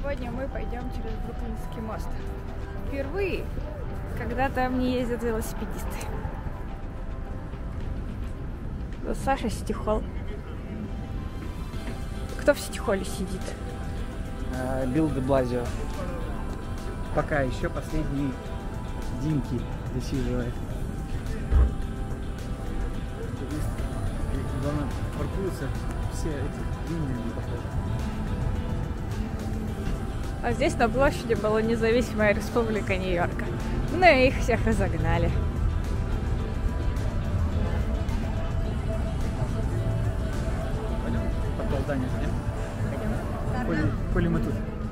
Сегодня мы пойдем через Бруклинский мост. Впервые, когда там не ездят велосипедисты. Вот Саша Сити-холл. Кто в Сити-холле сидит? Билл де Блазио. Пока еще последние деньги досиживает. Главное, паркуются все эти деньги не похожи. А здесь на площади была независимая республика Нью-Йорка. Ну и их всех разогнали. Пойдем, под здание пойдем. Коли мы тут.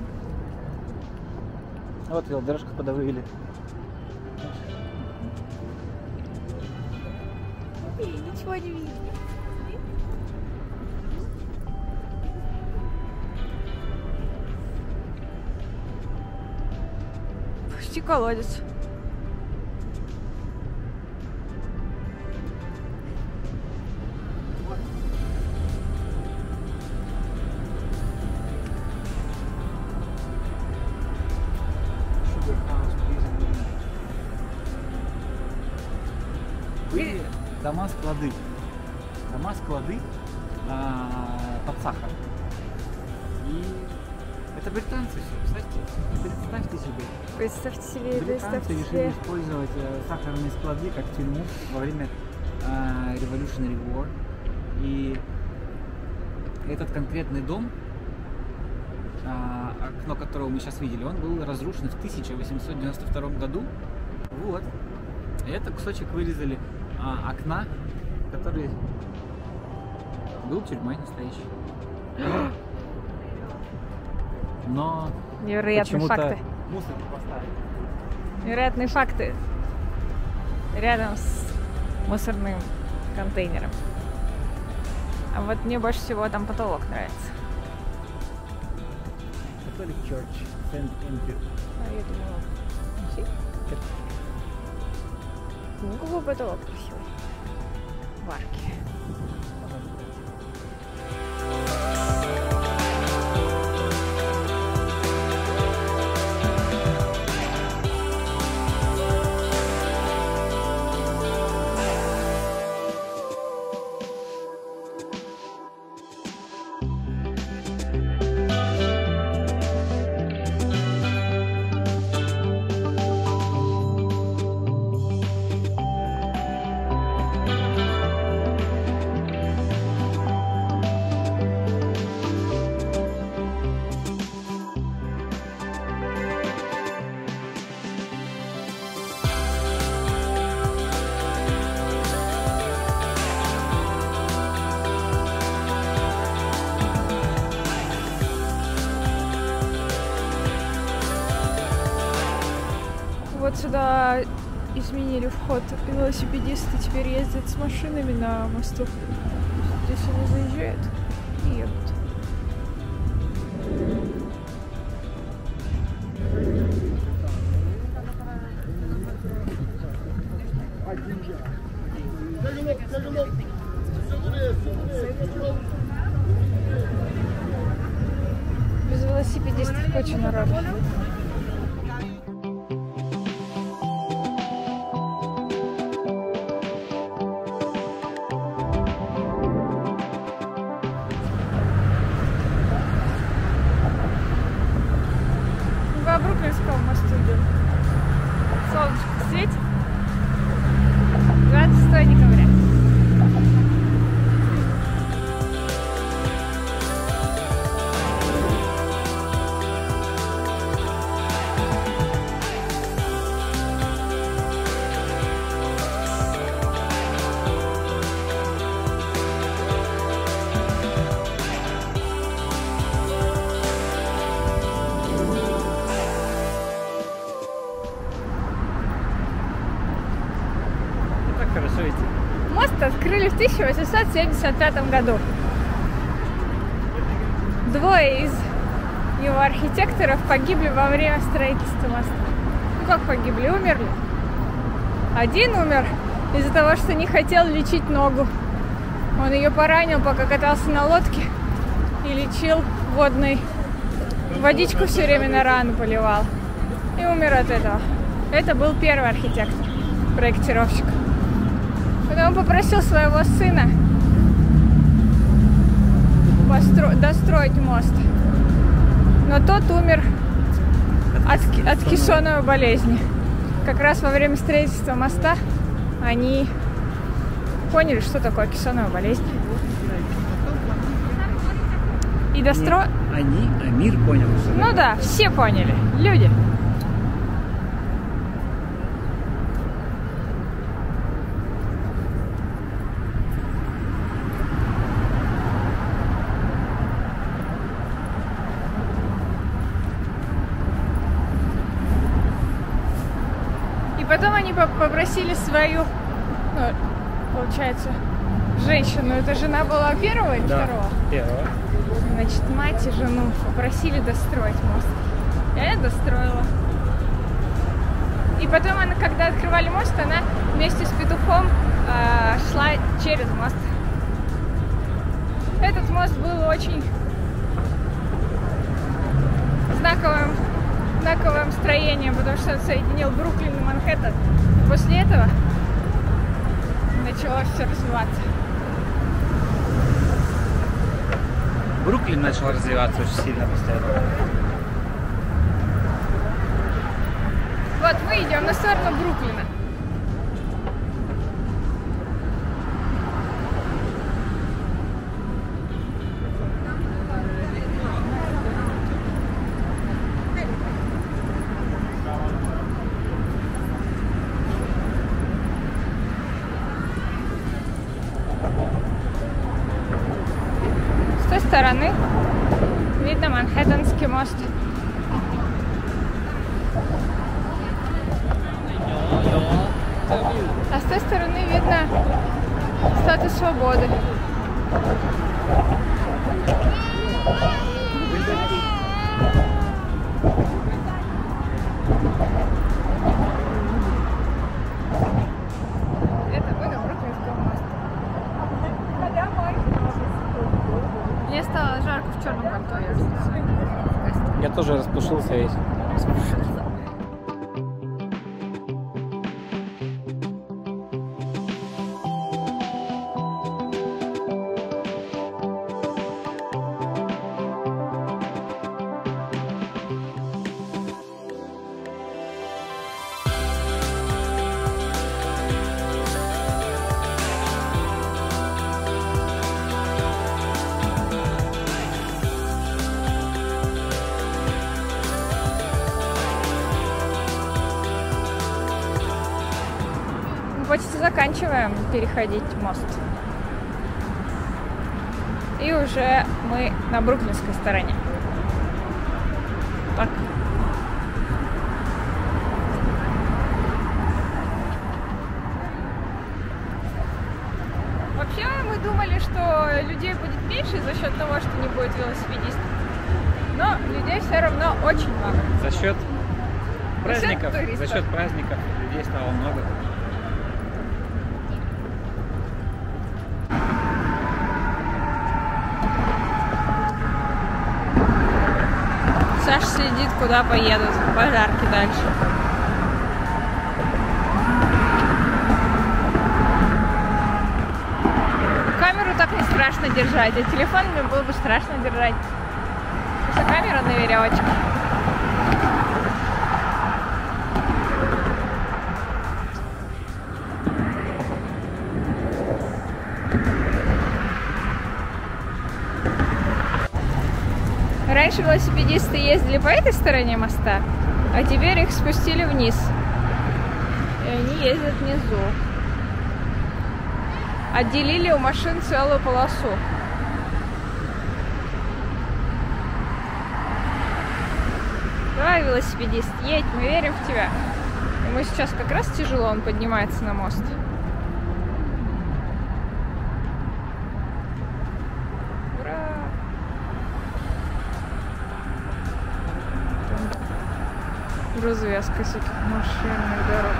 Вот велодорожку подовыли. Ничего не видно. Почти колодец. Были дома-склады. Дома-склады под сахар. И это британцы все, представьте себе. Представьте себе, Британцы решили использовать сахарные склады как тюрьму во время Revolutionary War. И этот конкретный дом, окно которого мы сейчас видели, он был разрушен в 1892 году. Вот. И этот кусочек вырезали окна, который был тюрьмой настоящей. Но невероятные факты. Мусор поставили. Невероятные факты рядом с мусорным контейнером. А вот мне больше всего там потолок нравится. Catholic Church, St. Andrew. А я думала, ну какой потолок красивый. В арке. Вот сюда изменили вход. Велосипедисты теперь ездят с машинами на мосту. Здесь они заезжают и едут. Без велосипедистов куча народу. По Бруклинскому мосту идем. Солнышко светит. 26 декабря. Хорошо идти. Мост открыли в 1875 году. Двое из его архитекторов погибли во время строительства моста. Ну как погибли? Умерли. Один умер из-за того, что не хотел лечить ногу. Он ее поранил, пока катался на лодке и лечил водной водичку все время на рану поливал. И умер от этого. Это был первый архитектор, проектировщик. Потом он попросил своего сына достроить мост. Но тот умер от кессоновой болезни. Как раз во время строительства моста они поняли, что такое кессоновая болезнь. И Они, а мир понял. Ну да, все поняли. Люди. И потом они попросили свою, ну, получается, женщину. Это жена была первого или второго? Первого. Значит, мать и жену попросили достроить мост. Я достроила. И потом, когда открывали мост, она вместе с петухом шла через мост. Этот мост был очень знаковым строением, потому что он соединил Бруклин и Манхэттен. И после этого начало все развиваться. Бруклин начал развиваться очень сильно после этого. Вот мы идем на сторону Бруклина. С той стороны видно Манхэттенский мост. А с той стороны видно Статую Свободы. Это мы на Бруклинском мосту. Мне стало жарко в черном пальто. Я тоже распушился весь. Почти заканчиваем переходить мост. И уже мы на бруклинской стороне. Так. Вообще мы думали, что людей будет меньше за счет того, что не будет велосипедистов. Но людей все равно очень много. За счет праздников, туристов. за счет праздников людей стало много. Саша следит, куда поедут пожарки дальше. Камеру так не страшно держать, а телефон мне было бы страшно держать. Потому что камера на веревочке. Раньше велосипедисты ездили по этой стороне моста, а теперь их спустили вниз. И они ездят внизу. Отделили у машин целую полосу. Давай, велосипедист, едь, мы верим в тебя. Ему сейчас как раз тяжело, он поднимается на мост. Развязка всяких машинных дорог.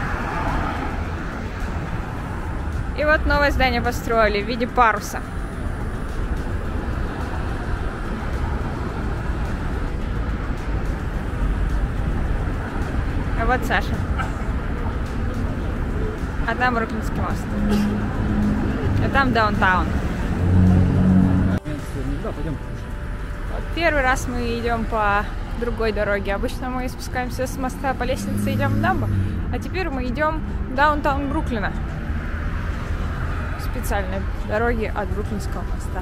И вот новое здание построили в виде паруса. Вот Саша. А там Бруклинский мост. А там даунтаун. Да, пойдем. Вот первый раз мы идем по другой дороге. Обычно мы спускаемся с моста по лестнице и идем в дамбу. А теперь мы идем в даунтаун Бруклина. Специальной дороги от Бруклинского моста.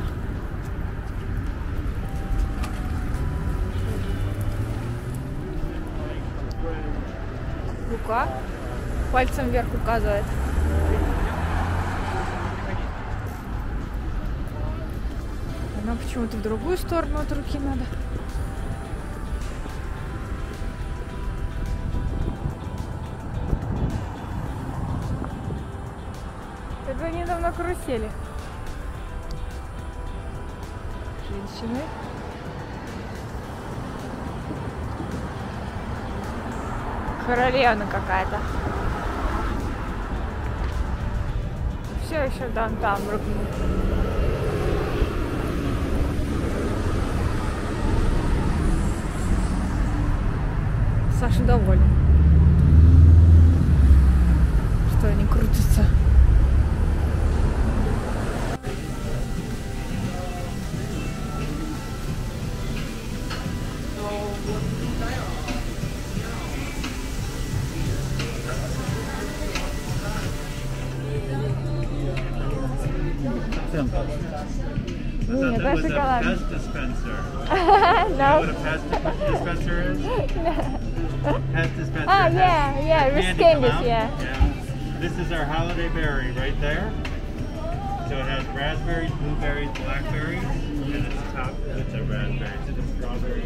Рука пальцем вверх указывает. Нам почему-то в другую сторону от руки надо. Это они давно карусели. Женщины. Королевна какая-то. Все еще даунтаун Бруклин. Саша доволен, что они крутятся. Нет, это шоколад. Pest dispenser. No. What a pest dispenser is? Pest dispenser. Ah, has yeah, the Risk candy Candies, come out. yeah. This is our holiday berry right there. So it has raspberries, blueberries, blackberries, and it's topped with the raspberries and the strawberries.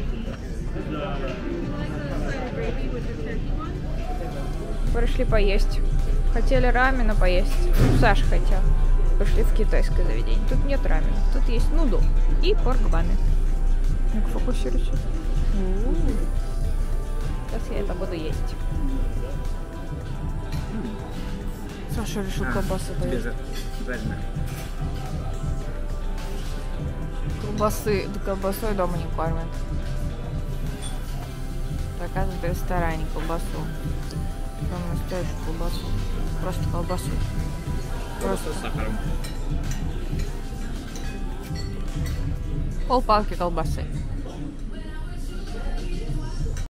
Пришли поесть. Хотели рамена поесть. Саша хотел. Пошли в китайское заведение. Тут нет рамена. Тут есть нудл и порк-баны. Ну-ка, фокусируйся. Сейчас я это буду есть. Саша решил колбасы поесть. Колбасой дома не кормят. Заказывают в ресторане колбасу. Прям настоящую колбасу. Просто колбасу. Просто с сахаром. Полпалки колбасы.